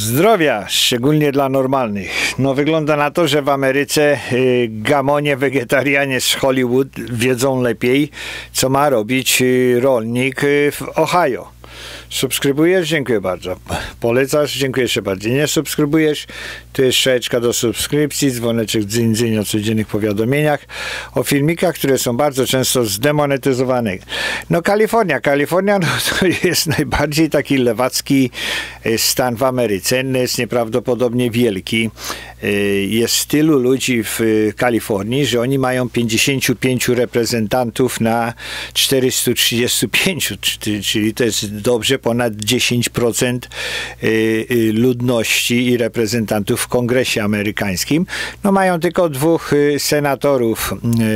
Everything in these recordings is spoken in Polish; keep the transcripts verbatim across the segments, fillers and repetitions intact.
Zdrowia, szczególnie dla normalnych. No wygląda na to, że w Ameryce y, gamonie wegetarianie z Hollywood wiedzą lepiej, co ma robić y, rolnik y, w Ohio. Subskrybujesz? Dziękuję bardzo. Polecasz? Dziękuję jeszcze bardziej. Nie subskrybujesz? Tu jest strzałeczka do subskrypcji, dzwoneczek dzyń, dzyń o codziennych powiadomieniach, o filmikach, które są bardzo często zdemonetyzowane. No Kalifornia. Kalifornia no, to jest najbardziej taki lewacki stan w Ameryce. Jest nieprawdopodobnie wielki. Jest tylu ludzi w Kalifornii, że oni mają pięćdziesięciu pięciu reprezentantów na czterystu trzydziestu pięciu, czyli to jest dobrze ponad dziesięć procent ludności i reprezentantów w Kongresie amerykańskim. No mają tylko dwóch senatorów,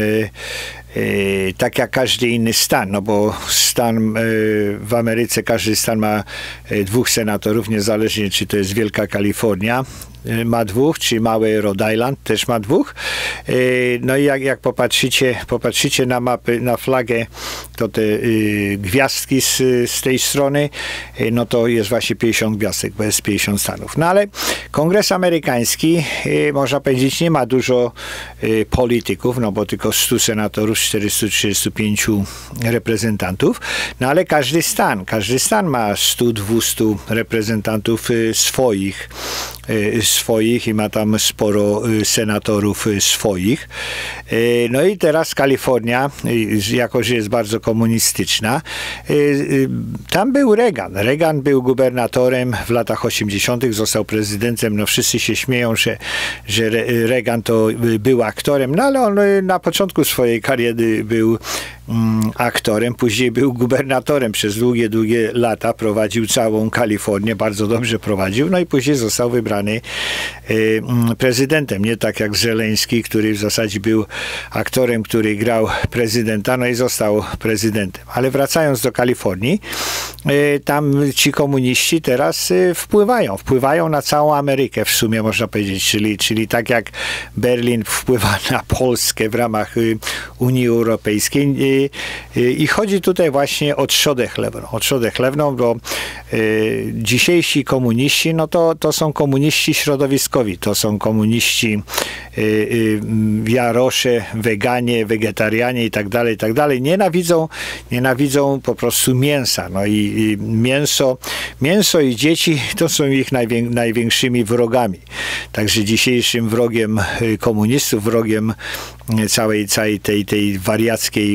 tak jak każdy inny stan, no bo stan w Ameryce, każdy stan ma dwóch senatorów, niezależnie czy to jest Wielka Kalifornia, ma dwóch, czy mały Rhode Island też ma dwóch. No i jak, jak popatrzycie, popatrzycie na mapy, na flagę, to te y, gwiazdki z, z tej strony, y, no to jest właśnie pięćdziesiąt gwiazdek, bo jest pięćdziesiąt stanów. No ale Kongres amerykański, y, można powiedzieć, nie ma dużo y, polityków, no bo tylko stu senatorów, czterystu trzydziestu pięciu reprezentantów, no ale każdy stan, każdy stan ma stu dwustu reprezentantów y, swoich, y, swoich i ma tam sporo senatorów swoich. No i teraz Kalifornia, jako że jest bardzo komunistyczna, tam był Reagan. Reagan był gubernatorem w latach osiemdziesiątych, został prezydentem. No wszyscy się śmieją, że, że Reagan to był aktorem, no ale on na początku swojej kariery był aktorem, później był gubernatorem przez długie, długie lata, prowadził całą Kalifornię, bardzo dobrze prowadził, no i później został wybrany y, prezydentem, nie tak jak Żeleński, który w zasadzie był aktorem, który grał prezydenta, no i został prezydentem. Ale wracając do Kalifornii, y, tam ci komuniści teraz y, wpływają, wpływają na całą Amerykę w sumie, można powiedzieć, czyli, czyli tak jak Berlin wpływa na Polskę w ramach y, Unii Europejskiej, y, I chodzi tutaj właśnie o trzodę chlewną. O trzodę chlewną, bo y, dzisiejsi komuniści, no to, to są komuniści środowiskowi, to są komuniści y, y, jarosze, weganie, wegetarianie i tak dalej, i tak dalej. Nienawidzą, nienawidzą po prostu mięsa. No i, i mięso, mięso i dzieci to są ich najwię, największymi wrogami. Także dzisiejszym wrogiem komunistów, wrogiem całej, całej tej, tej wariackiej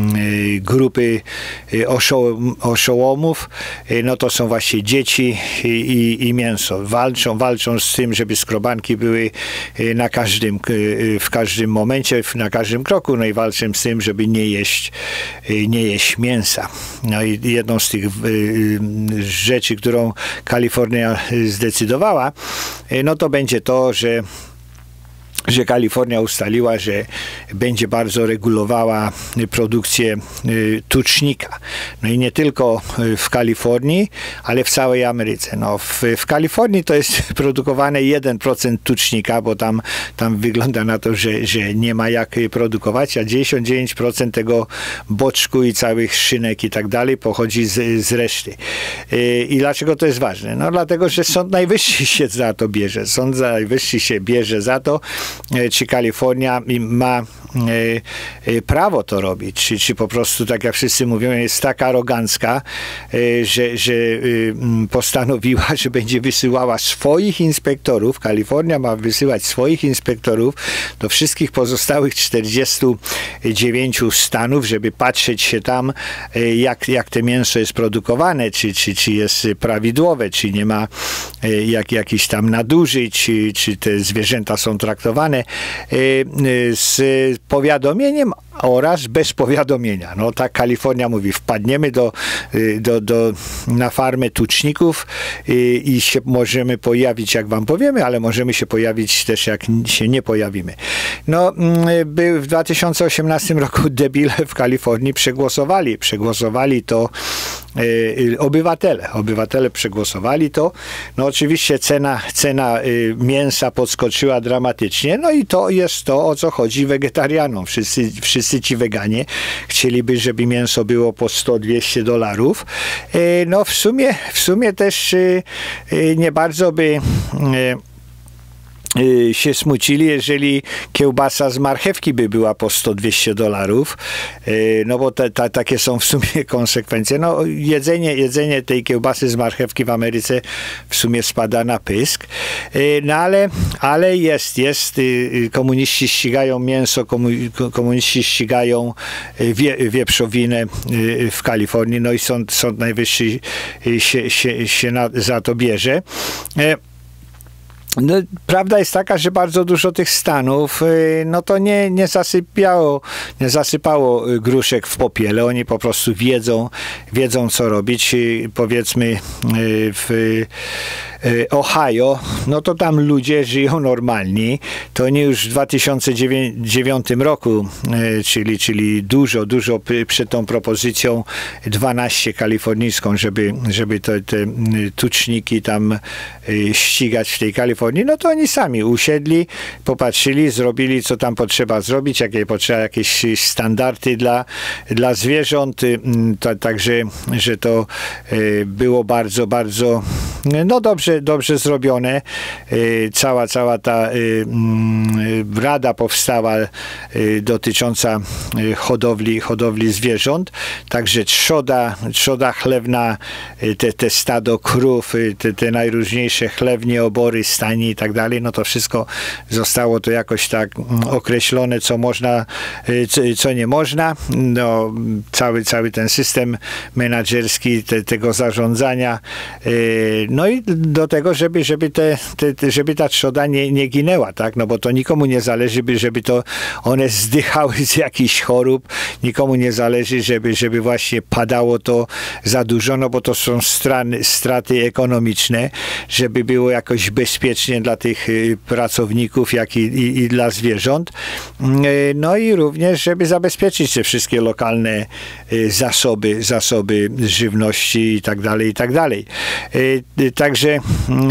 grupy oszołom, oszołomów, no to są właśnie dzieci i, i, i mięso. Walczą, walczą z tym, żeby skrobanki były na każdym, w każdym momencie, na każdym kroku, no i walczą z tym, żeby nie jeść, nie jeść mięsa. No i jedną z tych rzeczy, którą Kalifornia zdecydowała, no to będzie to, że że Kalifornia ustaliła, że będzie bardzo regulowała produkcję tucznika. No i nie tylko w Kalifornii, ale w całej Ameryce. No w, w Kalifornii to jest produkowane jeden procent tucznika, bo tam, tam wygląda na to, że, że nie ma jak produkować, a dziewięćdziesiąt dziewięć procent tego boczku i całych szynek i tak dalej pochodzi z, z reszty. I dlaczego to jest ważne? No dlatego, że Sąd Najwyższy się za to bierze. Sąd Najwyższy się bierze za to, czy Kalifornia ma e, prawo to robić, czy, czy po prostu, tak jak wszyscy mówią, jest tak arogancka, e, że, że e, postanowiła, że będzie wysyłała swoich inspektorów. Kalifornia ma wysyłać swoich inspektorów do wszystkich pozostałych czterdziestu dziewięciu stanów, żeby patrzeć się tam, e, jak, jak te mięso jest produkowane, czy, czy, czy jest prawidłowe, czy nie ma e, jak, jakichś tam nadużyć, czy, czy te zwierzęta są traktowane z powiadomieniem oraz bez powiadomienia. No tak Kalifornia mówi, wpadniemy do, do, do, na farmę tuczników i, i się możemy pojawić, jak wam powiemy, ale możemy się pojawić też, jak się nie pojawimy. No, by w dwa tysiące osiemnastym roku debile w Kalifornii przegłosowali, przegłosowali to y, obywatele. Obywatele przegłosowali to. No oczywiście cena, cena y, mięsa podskoczyła dramatycznie, no i to jest to, o co chodzi wegetarianom. Wszyscy, wszyscy wszyscy ci weganie chcieliby, żeby mięso było po sto dwieście dolarów. No w sumie, w sumie też nie bardzo by się smucili, jeżeli kiełbasa z marchewki by była po sto dwieście dolarów, no bo te, te, takie są w sumie konsekwencje. No jedzenie, jedzenie tej kiełbasy z marchewki w Ameryce w sumie spada na pysk, no ale, ale jest, jest, komuniści ścigają mięso, komuniści ścigają wie, wieprzowinę w Kalifornii, no i Sąd, Sąd Najwyższy się, się, się na, za to bierze. No, prawda jest taka, że bardzo dużo tych stanów, no to nie, nie zasypiało, nie zasypało gruszek w popiele. Oni po prostu wiedzą, wiedzą co robić. Powiedzmy w Ohio, no to tam ludzie żyją normalni. To oni już w dwa tysiące dziewiątym roku, czyli, czyli dużo, dużo przed tą propozycją dwanaście kalifornijską, żeby, żeby te, te tuczniki tam ścigać w tej Kalifornii, no to oni sami usiedli, popatrzyli, zrobili co tam potrzeba zrobić, jakie potrzeba, jakieś standardy dla, dla zwierząt, to, także, że to było bardzo, bardzo no dobrze, dobrze zrobione. Cała, cała ta rada powstała dotycząca hodowli, hodowli zwierząt, także trzoda, trzoda chlewna, te, te stado krów, te, te najróżniejsze chlewnie, obory, stajnie i tak dalej, no to wszystko zostało to jakoś tak określone, co można, co, co nie można. No, cały, cały ten system menadżerski te, tego zarządzania, no i do tego, żeby, żeby, te, te, żeby ta trzoda nie, nie ginęła, tak? No bo to nikomu nie zależy, by, żeby to one zdychały z jakichś chorób, nikomu nie zależy, żeby, żeby właśnie padało to za dużo, no bo to są strany, straty ekonomiczne, żeby było jakoś bezpiecznie dla tych pracowników, jak i, i, i dla zwierząt. No i również, żeby zabezpieczyć te wszystkie lokalne zasoby, zasoby żywności i tak dalej, i tak dalej. Także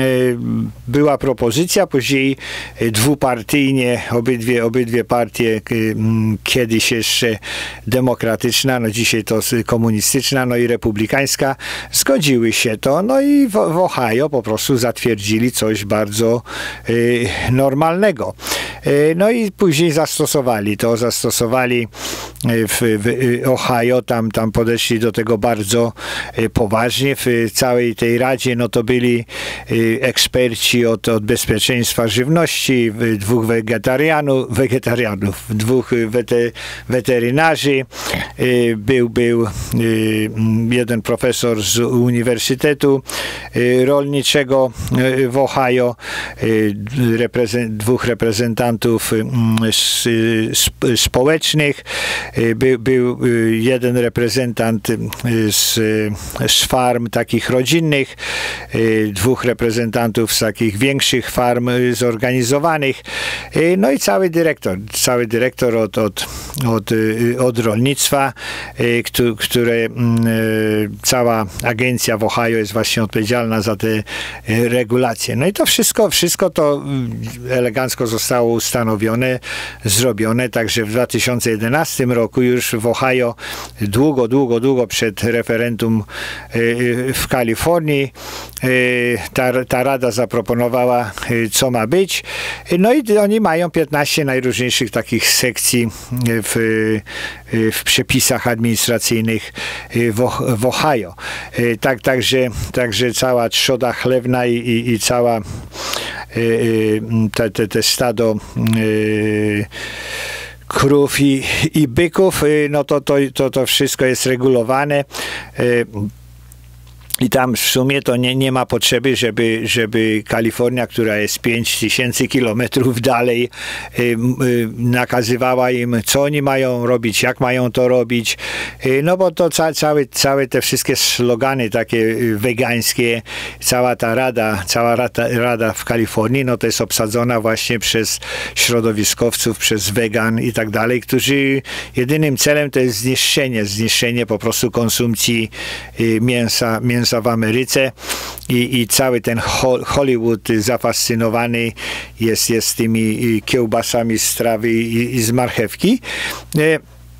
była propozycja, później dwupartyjnie, obydwie, obydwie partie, kiedyś jeszcze demokratyczna, no dzisiaj to komunistyczna, no i republikańska, zgodziły się to, no i w, w Ohio po prostu zatwierdzili coś bardzo y, normalnego. Y, no i później zastosowali to, zastosowali w, w Ohio, tam, tam podeszli do tego bardzo y, poważnie. W całej tej radzie, no to byli y, eksperci od, od bezpieczeństwa żywności, dwóch wegetarianów, wegetarianów dwóch wete, weterynarzy, y, był, był y, jeden profesor z Uniwersytetu y, Rolniczego y, w Ohio, y, reprezent, dwóch reprezentantów y, sp, społecznych, y, by, był y, jeden reprezentant y, z, z farm takich rodzinnych, y, dwóch reprezentantów z takich większych farm y, zorganizowanych, y, no i cały dyrektor, cały dyrektor od, od, od, y, od rolnictwa, y, które y, cała agencja w Ohio jest właśnie odpowiedzialna za te y, regulacje. No i to wszystko, wszystko to elegancko zostało ustanowione, zrobione, także w dwa tysiące jedenastym roku już w Ohio, długo, długo, długo przed referendum y, w Kalifornii, y, ta, ta rada zaproponowała, y, co ma być. No i oni mają piętnaście najróżniejszych takich sekcji w, y, w przepisach administracyjnych y, w, w Ohio. Y, tak, także, także cała trzoda chlewna i, i, i cała y, y, te, te, te stado y, krów i, i byków, no to, to, to, to wszystko jest regulowane. I tam w sumie to nie, nie ma potrzeby, żeby, żeby Kalifornia, która jest pięć tysięcy kilometrów dalej, y, y, nakazywała im, co oni mają robić, jak mają to robić. Y, no bo to ca, całe, całe te wszystkie slogany takie wegańskie, cała ta rada, cała rada, rada w Kalifornii, no to jest obsadzona właśnie przez środowiskowców, przez wegan i tak dalej, którzy jedynym celem to jest zniszczenie, zniszczenie po prostu konsumpcji y, mięsa, mięsa w Ameryce i, i cały ten Hollywood zafascynowany jest, jest tymi kiełbasami z trawy i, i z marchewki.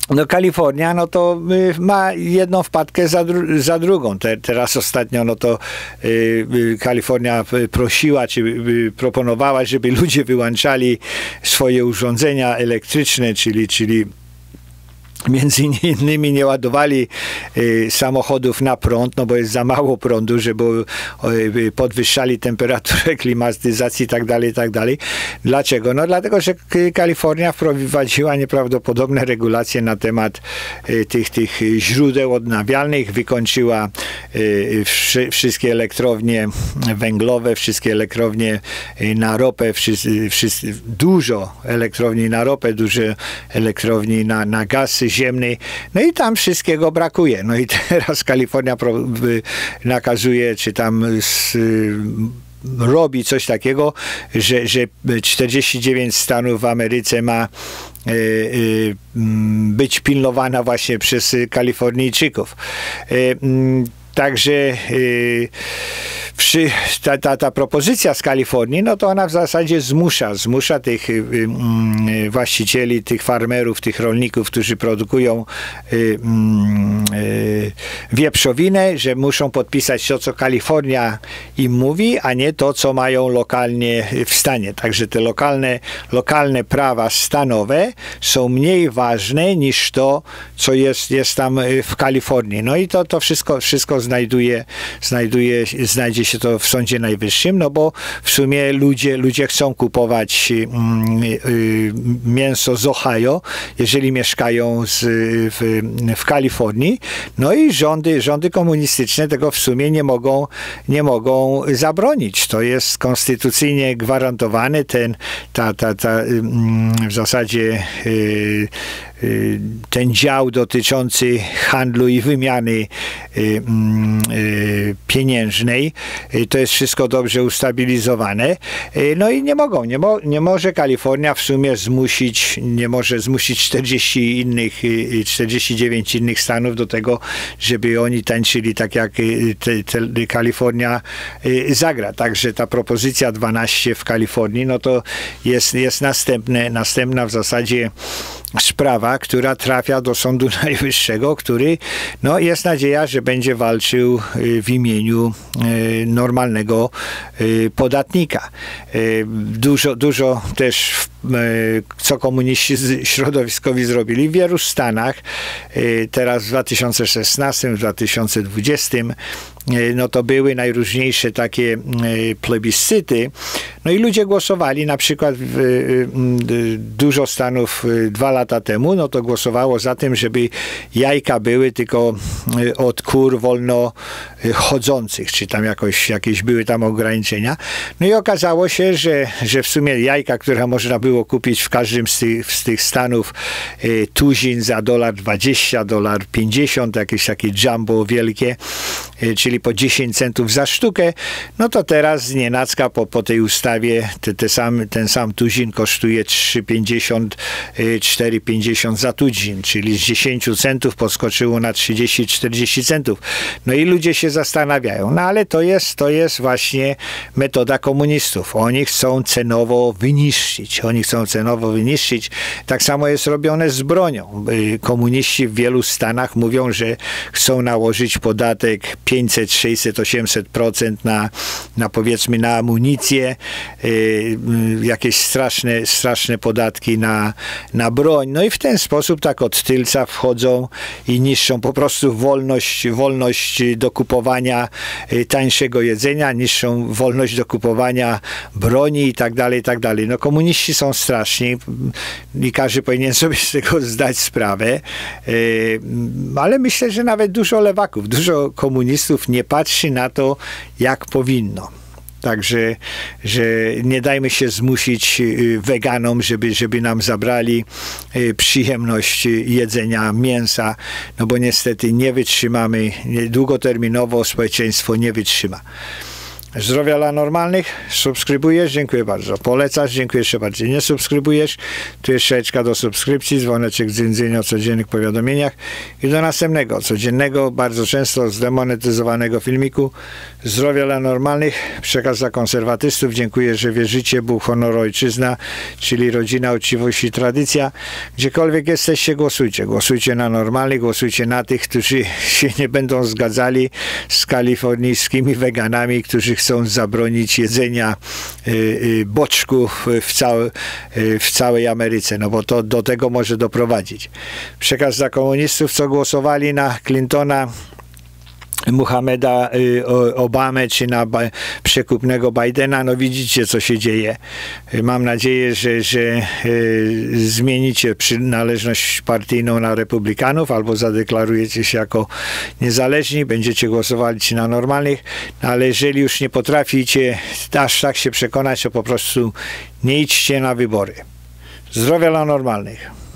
No Kalifornia, no to y, ma jedną wpadkę za, dru za drugą. Te, teraz ostatnio, no to y, y, Kalifornia prosiła, czy y, proponowała, żeby ludzie wyłączali swoje urządzenia elektryczne, czyli, czyli między innymi nie ładowali y, samochodów na prąd, no bo jest za mało prądu, żeby y, podwyższali temperaturę klimatyzacji i tak dalej, i tak dalej. Dlaczego? No dlatego, że Kalifornia wprowadziła nieprawdopodobne regulacje na temat y, tych, tych źródeł odnawialnych, wykończyła y, wszy, wszystkie elektrownie węglowe, wszystkie elektrownie y, na ropę, wszyscy, wszyscy, dużo elektrowni na ropę, dużo elektrowni na, na gaz ziemny, no i tam wszystkiego brakuje. No i teraz Kalifornia nakazuje, czy tam z, robi coś takiego, że, że czterdzieści dziewięć stanów w Ameryce ma y, y, być pilnowana właśnie przez Kalifornijczyków. Y, y, Także y, przy, ta, ta, ta propozycja z Kalifornii, no to ona w zasadzie zmusza, zmusza tych y, y, właścicieli, tych farmerów, tych rolników, którzy produkują y, y, wieprzowinę, że muszą podpisać to, co Kalifornia im mówi, a nie to, co mają lokalnie w stanie. Także te lokalne, lokalne prawa stanowe są mniej ważne niż to, co jest, jest tam w Kalifornii. No i to, to wszystko, wszystko znajduje, znajduje, znajdzie się to w Sądzie Najwyższym, no bo w sumie ludzie, ludzie chcą kupować mm, y, mięso z Ohio, jeżeli mieszkają z, w, w Kalifornii, no i rządy, rządy komunistyczne tego w sumie nie mogą, nie mogą zabronić. To jest konstytucyjnie gwarantowane, ten, ta, ta, ta w zasadzie y, ten dział dotyczący handlu i wymiany y, y, pieniężnej, y, to jest wszystko dobrze ustabilizowane. Y, no i nie mogą, nie, mo nie może Kalifornia w sumie zmusić, nie może zmusić czterdziestu innych, y, czterdziestu dziewięciu innych stanów do tego, żeby oni tańczyli tak jak y, te, te Kalifornia y, zagra. Także ta propozycja dwanaście w Kalifornii, no to jest, jest następne, następna w zasadzie sprawa, która trafia do Sądu Najwyższego, który, no jest nadzieja, że będzie walczył w imieniu normalnego podatnika. Dużo, dużo też, co komuniści środowiskowi zrobili w wielu stanach, teraz w dwa tysiące szesnastym, w dwa tysiące dwudziestym, no to były najróżniejsze takie plebiscyty, no i ludzie głosowali, na przykład w, dużo stanów dwa lata temu, no to głosowało za tym, żeby jajka były tylko od kur wolno chodzących, czy tam jakoś, jakieś były tam ograniczenia. No i okazało się, że, że w sumie jajka, które można było kupić w każdym z tych, z tych stanów, tuzin za dolar dwadzieścia, dolar pięćdziesiąt, jakieś takie jumbo wielkie, czyli po dziesięć centów za sztukę, no to teraz z nienacka po, po tej ustawie te, te sam, ten sam tuzin kosztuje trzy pięćdziesiąt, cztery pięćdziesiąt za tuzin, czyli z dziesięć centów podskoczyło na trzydzieści czterdzieści centów. No i ludzie się zastanawiają, no ale to jest, to jest właśnie metoda komunistów. Oni chcą cenowo wyniszczyć. Oni chcą cenowo wyniszczyć. Tak samo jest robione z bronią. Komuniści w wielu stanach mówią, że chcą nałożyć podatek pięćset, sześćset, osiemset procent na, na powiedzmy na amunicję, y, jakieś straszne, straszne podatki na, na broń. No i w ten sposób tak od tylca wchodzą i niszczą po prostu wolność, wolność do kupowania tańszego jedzenia, niszczą wolność do kupowania broni i tak dalej, i tak dalej. No komuniści są straszni i każdy powinien sobie z tego zdać sprawę, y, ale myślę, że nawet dużo lewaków, dużo komunistów nie patrzy na to, jak powinno. Także, że nie dajmy się zmusić weganom, żeby, żeby nam zabrali przyjemność jedzenia mięsa, no bo niestety nie wytrzymamy, długoterminowo społeczeństwo nie wytrzyma. Zdrowia dla normalnych, subskrybujesz, dziękuję bardzo. Polecasz, dziękuję jeszcze bardziej. Nie subskrybujesz, tu jest szeczka do subskrypcji, dzwoneczek dzyn o codziennych powiadomieniach i do następnego, codziennego, bardzo często zdemonetyzowanego filmiku. Zdrowia dla normalnych, przekaz dla konserwatystów. Dziękuję, że wierzycie, Bóg, honor, ojczyzna, czyli rodzina, uczciwość i tradycja. Gdziekolwiek jesteście, głosujcie. Głosujcie na normalnych, głosujcie na tych, którzy się nie będą zgadzali z kalifornijskimi weganami, którzy chcą zabronić jedzenia y, y, boczków w, całe, y, w całej Ameryce, no bo to do tego może doprowadzić. Przekaz dla komunistów, co głosowali na Clintona, Muhammeda y, Obamę czy na ba przekupnego Bidena, no widzicie, co się dzieje. Mam nadzieję, że, że y, zmienicie przynależność partyjną na republikanów albo zadeklarujecie się jako niezależni, będziecie głosowali czy na normalnych, ale jeżeli już nie potraficie aż tak się przekonać, to po prostu nie idźcie na wybory. Zdrowia dla normalnych.